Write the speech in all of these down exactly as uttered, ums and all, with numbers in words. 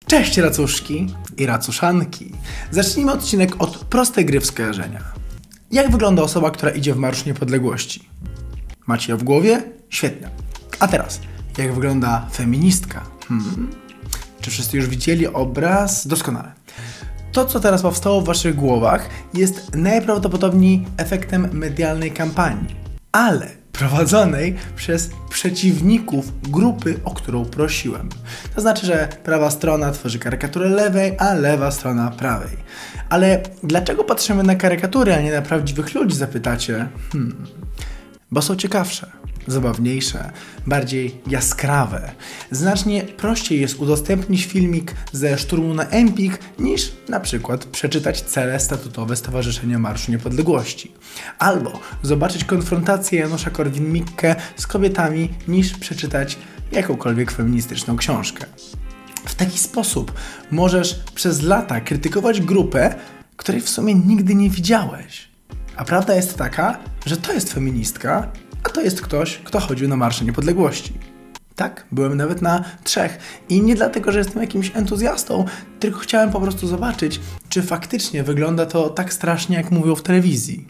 Cześć racuszki i racuszanki. Zacznijmy odcinek od prostej gry w skojarzenia. Jak wygląda osoba, która idzie w Marszu Niepodległości? Macie ją w głowie? Świetnie. A teraz, jak wygląda feministka? Hmm. Czy wszyscy już widzieli obraz? Doskonale. To, co teraz powstało w waszych głowach, jest najprawdopodobniej efektem medialnej kampanii, ale prowadzonej przez przeciwników grupy, o którą prosiłem. To znaczy, że prawa strona tworzy karykaturę lewej, a lewa strona prawej. Ale dlaczego patrzymy na karykatury, a nie na prawdziwych ludzi, zapytacie? Hmm. Bo są ciekawsze, zabawniejsze, bardziej jaskrawe. Znacznie prościej jest udostępnić filmik ze szturmu na Empik, niż na przykład przeczytać cele statutowe Stowarzyszenia Marszu Niepodległości. Albo zobaczyć konfrontację Janusza Korwin-Mikke z kobietami, niż przeczytać jakąkolwiek feministyczną książkę. W taki sposób możesz przez lata krytykować grupę, której w sumie nigdy nie widziałeś. A prawda jest taka, że to jest feministka, a to jest ktoś, kto chodził na Marsze Niepodległości. Tak, byłem nawet na trzech. I nie dlatego, że jestem jakimś entuzjastą, tylko chciałem po prostu zobaczyć, czy faktycznie wygląda to tak strasznie, jak mówią w telewizji.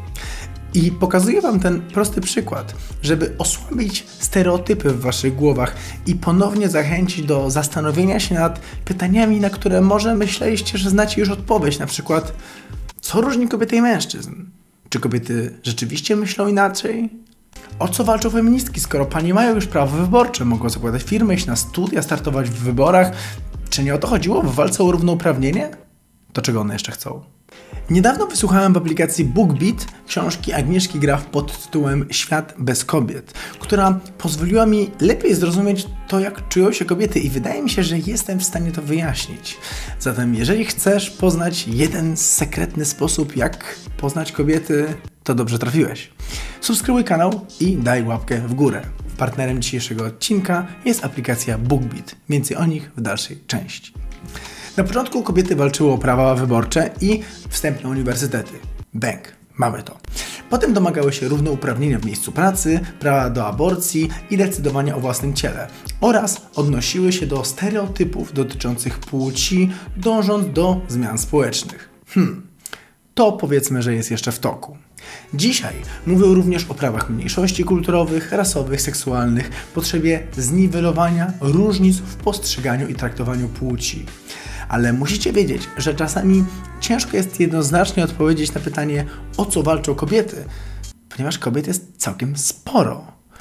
I pokazuję wam ten prosty przykład, żeby osłabić stereotypy w waszych głowach i ponownie zachęcić do zastanowienia się nad pytaniami, na które może myśleliście, że znacie już odpowiedź. Na przykład, co różni kobiety i mężczyzn? Czy kobiety rzeczywiście myślą inaczej? O co walczą feministki, skoro panie mają już prawo wyborcze? Mogą zakładać firmy, iść na studia, startować w wyborach? Czy nie o to chodziło w walce o równouprawnienie? To czego one jeszcze chcą? Niedawno wysłuchałem w aplikacji BookBeat książki Agnieszki Graf pod tytułem Świat bez kobiet, która pozwoliła mi lepiej zrozumieć to, jak czują się kobiety i wydaje mi się, że jestem w stanie to wyjaśnić. Zatem jeżeli chcesz poznać jeden sekretny sposób, jak poznać kobiety, to dobrze trafiłeś. Subskrybuj kanał i daj łapkę w górę. Partnerem dzisiejszego odcinka jest aplikacja BookBeat. Więcej o nich w dalszej części. Na początku kobiety walczyły o prawa wyborcze i wstępne uniwersytety. Bęk, mamy to. Potem domagały się równouprawnienia w miejscu pracy, prawa do aborcji i decydowania o własnym ciele oraz odnosiły się do stereotypów dotyczących płci, dążąc do zmian społecznych. Hmm, to powiedzmy, że jest jeszcze w toku. Dzisiaj mówią również o prawach mniejszości kulturowych, rasowych, seksualnych, potrzebie zniwelowania różnic w postrzeganiu i traktowaniu płci. Ale musicie wiedzieć, że czasami ciężko jest jednoznacznie odpowiedzieć na pytanie, o co walczą kobiety, ponieważ kobiet jest całkiem sporo.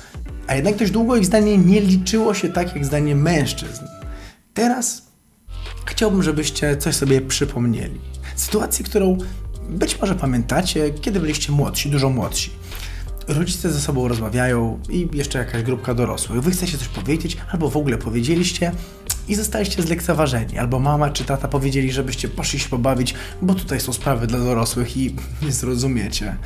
A jednak dość długo ich zdanie nie liczyło się tak jak zdanie mężczyzn. Teraz chciałbym, żebyście coś sobie przypomnieli. Sytuację, którą być może pamiętacie, kiedy byliście młodsi, dużo młodsi. Rodzice ze sobą rozmawiają i jeszcze jakaś grupka dorosłych. Wy chcecie coś powiedzieć, albo w ogóle powiedzieliście i zostaliście zlekceważeni. Albo mama czy tata powiedzieli, żebyście poszli się pobawić, bo tutaj są sprawy dla dorosłych i nie zrozumiecie.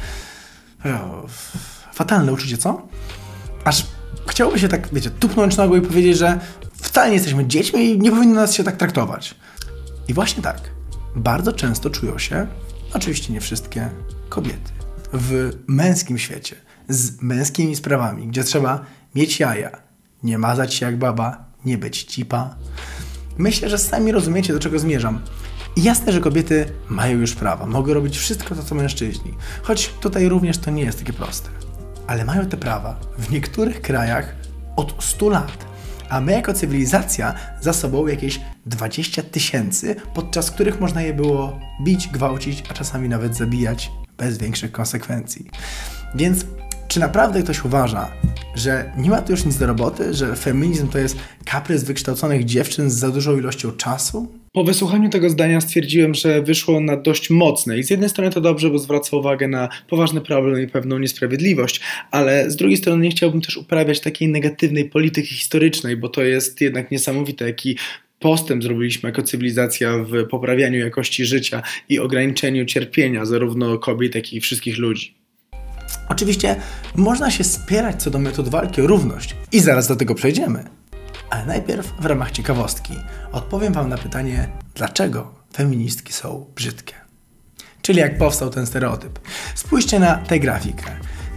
O, fatalne uczucie, co? Aż chciałoby się tak, wiecie, tupnąć nogą i powiedzieć, że wcale nie jesteśmy dziećmi i nie powinno nas się tak traktować. I właśnie tak. Bardzo często czują się, oczywiście nie wszystkie, kobiety w męskim świecie, z męskimi sprawami, gdzie trzeba mieć jaja, nie mazać się jak baba, nie być cipa. Myślę, że sami rozumiecie, do czego zmierzam. I jasne, że kobiety mają już prawa, mogą robić wszystko to, co mężczyźni, choć tutaj również to nie jest takie proste. Ale mają te prawa w niektórych krajach od stu lat, a my jako cywilizacja za sobą jakieś dwadzieścia tysięcy, podczas których można je było bić, gwałcić, a czasami nawet zabijać bez większych konsekwencji. Więc czy naprawdę ktoś uważa, że nie ma tu już nic do roboty, że feminizm to jest kaprys wykształconych dziewczyn z za dużą ilością czasu? Po wysłuchaniu tego zdania stwierdziłem, że wyszło na dość mocne i z jednej strony to dobrze, bo zwraca uwagę na poważny problem i pewną niesprawiedliwość, ale z drugiej strony nie chciałbym też uprawiać takiej negatywnej polityki historycznej, bo to jest jednak niesamowite, jaki postęp zrobiliśmy jako cywilizacja w poprawianiu jakości życia i ograniczeniu cierpienia zarówno kobiet, jak i wszystkich ludzi. Oczywiście można się spierać co do metod walki o równość i zaraz do tego przejdziemy. Ale najpierw w ramach ciekawostki odpowiem wam na pytanie, dlaczego feministki są brzydkie. Czyli jak powstał ten stereotyp. Spójrzcie na tę grafikę.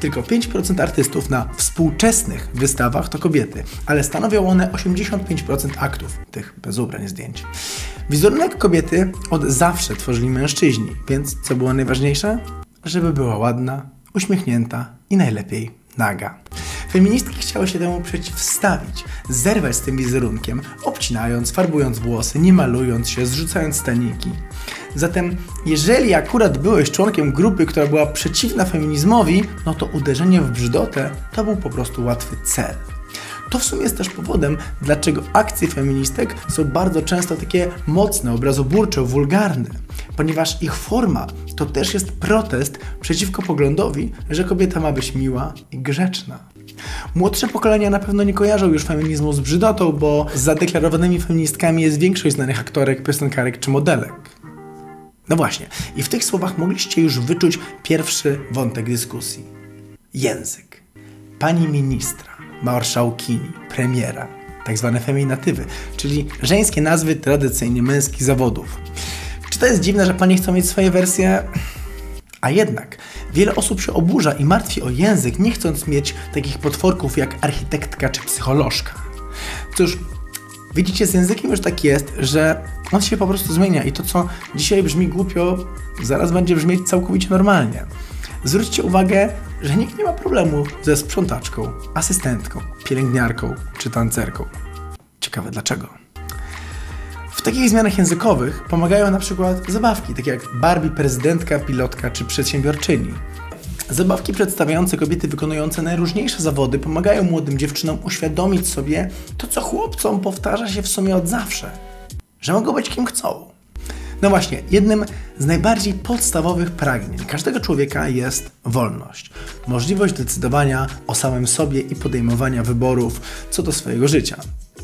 Tylko pięć procent artystów na współczesnych wystawach to kobiety, ale stanowią one osiemdziesiąt pięć procent aktów, tych bez ubrań zdjęć. Wizerunek kobiety od zawsze tworzyli mężczyźni, więc co było najważniejsze? Żeby była ładna, uśmiechnięta i najlepiej naga. Feministki chciały się temu przeciwstawić, zerwać z tym wizerunkiem, obcinając, farbując włosy, nie malując się, zrzucając staniki. Zatem, jeżeli akurat byłeś członkiem grupy, która była przeciwna feminizmowi, no to uderzenie w brzydotę to był po prostu łatwy cel. To w sumie jest też powodem, dlaczego akcje feministek są bardzo często takie mocne, obrazoburcze, wulgarne, ponieważ ich forma to też jest protest przeciwko poglądowi, że kobieta ma być miła i grzeczna. Młodsze pokolenia na pewno nie kojarzą już feminizmu z brzydotą, bo z zadeklarowanymi feministkami jest większość znanych aktorek, piosenkarek czy modelek. No właśnie, i w tych słowach mogliście już wyczuć pierwszy wątek dyskusji. Język. Pani ministra, marszałkini, premiera, tak zwane feminatywy, czyli żeńskie nazwy tradycyjnie męskich zawodów. Czy to jest dziwne, że panie chcą mieć swoje wersje? A jednak, wiele osób się oburza i martwi o język, nie chcąc mieć takich potworków jak architektka czy psycholożka. Cóż, widzicie, z językiem już tak jest, że on się po prostu zmienia i to, co dzisiaj brzmi głupio, zaraz będzie brzmieć całkowicie normalnie. Zwróćcie uwagę, że nikt nie ma problemu ze sprzątaczką, asystentką, pielęgniarką czy tancerką. Ciekawe dlaczego. W takich zmianach językowych pomagają na przykład zabawki, takie jak Barbie, prezydentka, pilotka czy przedsiębiorczyni. Zabawki przedstawiające kobiety wykonujące najróżniejsze zawody pomagają młodym dziewczynom uświadomić sobie to, co chłopcom powtarza się w sumie od zawsze, że mogą być kim chcą. No właśnie, jednym z najbardziej podstawowych pragnień każdego człowieka jest wolność. Możliwość decydowania o samym sobie i podejmowania wyborów co do swojego życia.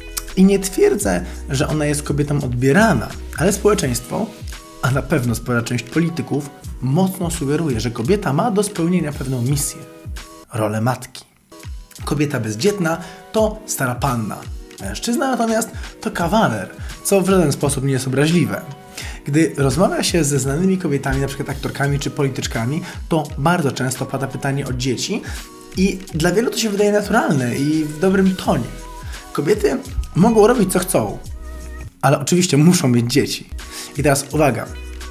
I nie twierdzę, że ona jest kobietom odbierana, ale społeczeństwo, a na pewno spora część polityków, mocno sugeruje, że kobieta ma do spełnienia pewną misję. Rolę matki. Kobieta bezdzietna to stara panna. Mężczyzna natomiast to kawaler, co w żaden sposób nie jest obraźliwe. Gdy rozmawia się ze znanymi kobietami, np. aktorkami czy polityczkami, to bardzo często pada pytanie o dzieci i dla wielu to się wydaje naturalne i w dobrym tonie. Kobiety mogą robić co chcą, ale oczywiście muszą mieć dzieci. I teraz uwaga,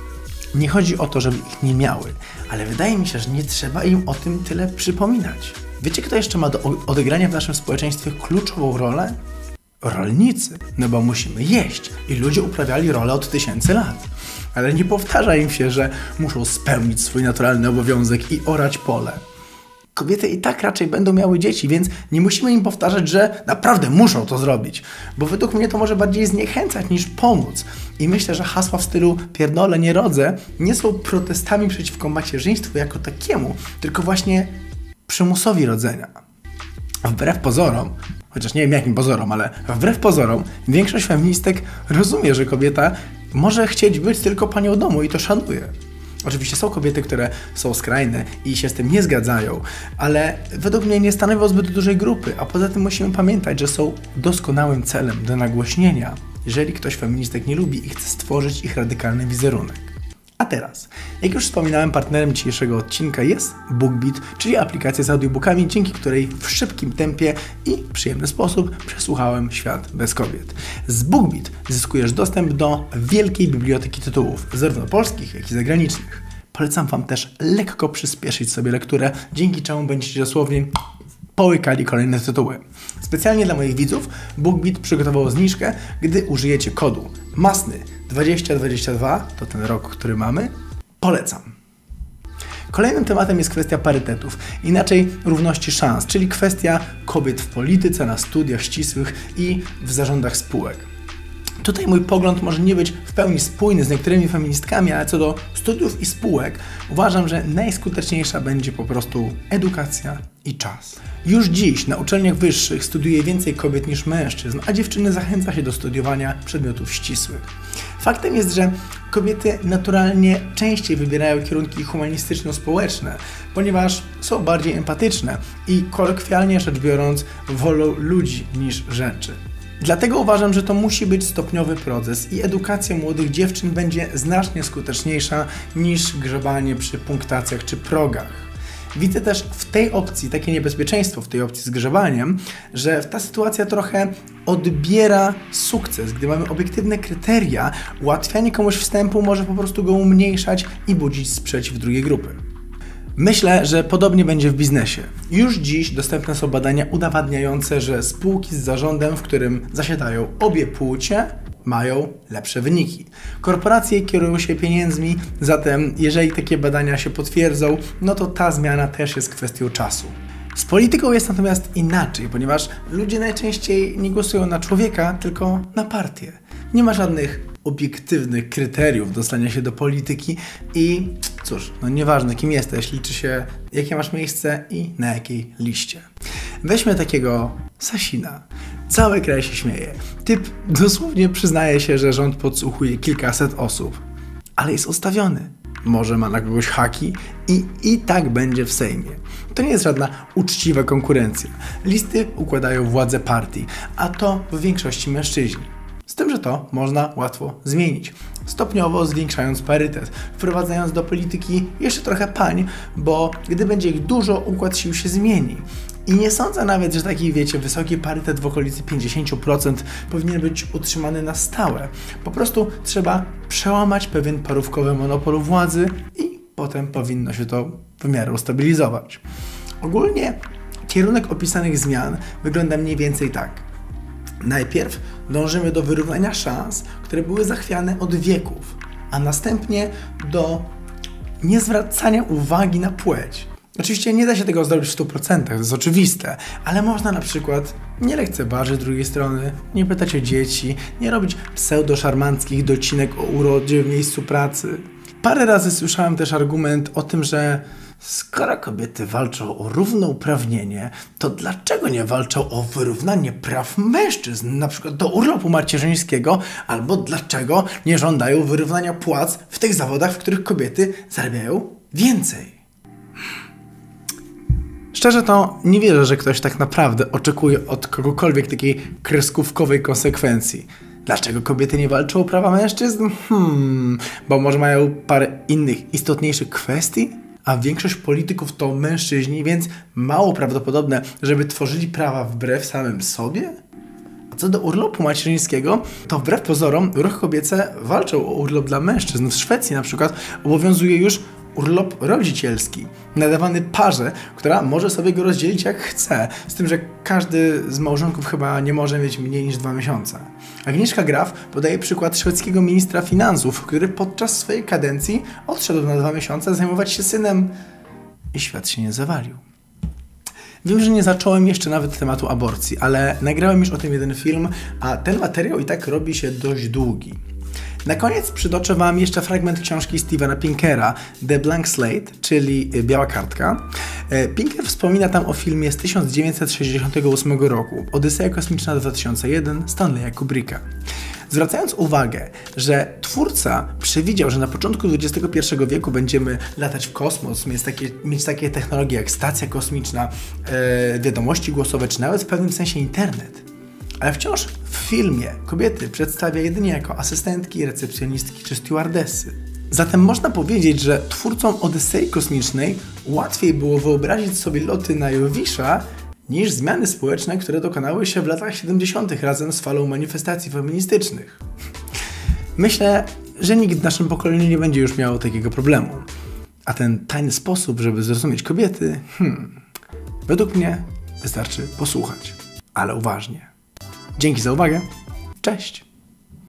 nie chodzi o to, żeby ich nie miały, ale wydaje mi się, że nie trzeba im o tym tyle przypominać. Wiecie, kto jeszcze ma do odegrania w naszym społeczeństwie kluczową rolę? Rolnicy, no bo musimy jeść i ludzie uprawiali rolę od tysięcy lat. Ale nie powtarza im się, że muszą spełnić swój naturalny obowiązek i orać pole. Kobiety i tak raczej będą miały dzieci, więc nie musimy im powtarzać, że naprawdę muszą to zrobić, bo według mnie to może bardziej zniechęcać niż pomóc. I myślę, że hasła w stylu pierdolę, nie rodzę nie są protestami przeciwko macierzyństwu jako takiemu, tylko właśnie przymusowi rodzenia. Wbrew pozorom, chociaż nie wiem jakim pozorom, ale wbrew pozorom większość feministek rozumie, że kobieta może chcieć być tylko panią domu i to szanuje. Oczywiście są kobiety, które są skrajne i się z tym nie zgadzają, ale według mnie nie stanowią zbyt dużej grupy, a poza tym musimy pamiętać, że są doskonałym celem do nagłośnienia, jeżeli ktoś feministek nie lubi i chce stworzyć ich radykalny wizerunek. A teraz, jak już wspominałem, partnerem dzisiejszego odcinka jest BookBeat, czyli aplikacja z audiobookami, dzięki której w szybkim tempie i przyjemny sposób przesłuchałem Świat bez kobiet. Z BookBeat zyskujesz dostęp do wielkiej biblioteki tytułów, zarówno polskich, jak i zagranicznych. Polecam Wam też lekko przyspieszyć sobie lekturę, dzięki czemu będziecie dosłownie połykali kolejne tytuły. Specjalnie dla moich widzów BookBeat przygotował zniżkę, gdy użyjecie kodu masny dwadzieścia dwadzieścia dwa, to ten rok, który mamy, polecam. Kolejnym tematem jest kwestia parytetów, inaczej równości szans, czyli kwestia kobiet w polityce, na studiach ścisłych i w zarządach spółek. Tutaj mój pogląd może nie być w pełni spójny z niektórymi feministkami, ale co do studiów i spółek uważam, że najskuteczniejsza będzie po prostu edukacja i czas. Już dziś na uczelniach wyższych studiuje więcej kobiet niż mężczyzn, a dziewczyny zachęca się do studiowania przedmiotów ścisłych. Faktem jest, że kobiety naturalnie częściej wybierają kierunki humanistyczno-społeczne, ponieważ są bardziej empatyczne i kolokwialnie rzecz biorąc wolą ludzi niż rzeczy. Dlatego uważam, że to musi być stopniowy proces i edukacja młodych dziewczyn będzie znacznie skuteczniejsza niż grzebanie przy punktacjach czy progach. Widzę też w tej opcji takie niebezpieczeństwo, w tej opcji z grzebaniem, że ta sytuacja trochę odbiera sukces. Gdy mamy obiektywne kryteria, ułatwianie komuś wstępu może po prostu go umniejszać i budzić sprzeciw drugiej grupy. Myślę, że podobnie będzie w biznesie. Już dziś dostępne są badania udowadniające, że spółki z zarządem, w którym zasiadają obie płcie, mają lepsze wyniki. Korporacje kierują się pieniędzmi, zatem jeżeli takie badania się potwierdzą, no to ta zmiana też jest kwestią czasu. Z polityką jest natomiast inaczej, ponieważ ludzie najczęściej nie głosują na człowieka, tylko na partię. Nie ma żadnych obiektywnych kryteriów dostania się do polityki i cóż, no nieważne kim jesteś, liczy się jakie masz miejsce i na jakiej liście. Weźmy takiego Sasina. Cały kraj się śmieje. Typ dosłownie przyznaje się, że rząd podsłuchuje kilkaset osób, ale jest ustawiony. Może ma na kogoś haki i i tak będzie w Sejmie. To nie jest żadna uczciwa konkurencja. Listy układają władze partii, a to w większości mężczyźni. Z tym, że to można łatwo zmienić, stopniowo zwiększając parytet, wprowadzając do polityki jeszcze trochę pań, bo gdy będzie ich dużo, układ sił się zmieni. I nie sądzę nawet, że taki, wiecie, wysoki parytet w okolicy pięćdziesiąt procent powinien być utrzymany na stałe. Po prostu trzeba przełamać pewien parówkowy monopol władzy i potem powinno się to w miarę ustabilizować. Ogólnie kierunek opisanych zmian wygląda mniej więcej tak. Najpierw dążymy do wyrównania szans, które były zachwiane od wieków, a następnie do niezwracania uwagi na płeć. Oczywiście nie da się tego zrobić w stu procentach, to jest oczywiste, ale można na przykład nie lekceważyć drugiej strony, nie pytać o dzieci, nie robić pseudo-szarmanckich docinek o urodzie w miejscu pracy. Parę razy słyszałem też argument o tym, że skoro kobiety walczą o równouprawnienie, to dlaczego nie walczą o wyrównanie praw mężczyzn, na przykład do urlopu macierzyńskiego, albo dlaczego nie żądają wyrównania płac w tych zawodach, w których kobiety zarabiają więcej? Szczerze to nie wierzę, że ktoś tak naprawdę oczekuje od kogokolwiek takiej kreskówkowej konsekwencji. Dlaczego kobiety nie walczą o prawa mężczyzn? Hmm, bo może mają parę innych istotniejszych kwestii? A większość polityków to mężczyźni, więc mało prawdopodobne, żeby tworzyli prawa wbrew samym sobie? A co do urlopu macierzyńskiego, to wbrew pozorom ruchy kobiece walczą o urlop dla mężczyzn. W Szwecji na przykład obowiązuje już urlop rodzicielski, nadawany parze, która może sobie go rozdzielić jak chce, z tym, że każdy z małżonków chyba nie może mieć mniej niż dwa miesiące. Agnieszka Graf podaje przykład szwedzkiego ministra finansów, który podczas swojej kadencji odszedł na dwa miesiące zajmować się synem i świat się nie zawalił. Wiem, że nie zacząłem jeszcze nawet tematu aborcji, ale nagrałem już o tym jeden film, a ten materiał i tak robi się dość długi. Na koniec przytoczę Wam jeszcze fragment książki Stevena Pinkera The Blank Slate, czyli Biała Kartka. Pinker wspomina tam o filmie z tysiąc dziewięćset sześćdziesiątego ósmego roku Odyseja kosmiczna dwa tysiące jeden Stanleya Kubricka. Zwracając uwagę, że twórca przewidział, że na początku dwudziestego pierwszego wieku będziemy latać w kosmos, mieć takie, mieć takie technologie jak stacja kosmiczna, e, wiadomości głosowe, czy nawet w pewnym sensie internet. Ale wciąż w filmie kobiety przedstawia jedynie jako asystentki, recepcjonistki czy stewardessy. Zatem można powiedzieć, że twórcom Odysei Kosmicznej łatwiej było wyobrazić sobie loty na Jowisza niż zmiany społeczne, które dokonały się w latach siedemdziesiątych razem z falą manifestacji feministycznych. Myślę, że nikt w naszym pokoleniu nie będzie już miał takiego problemu. A ten tajny sposób, żeby zrozumieć kobiety, hmm, według mnie wystarczy posłuchać, ale uważnie. Dzięki za uwagę. Cześć!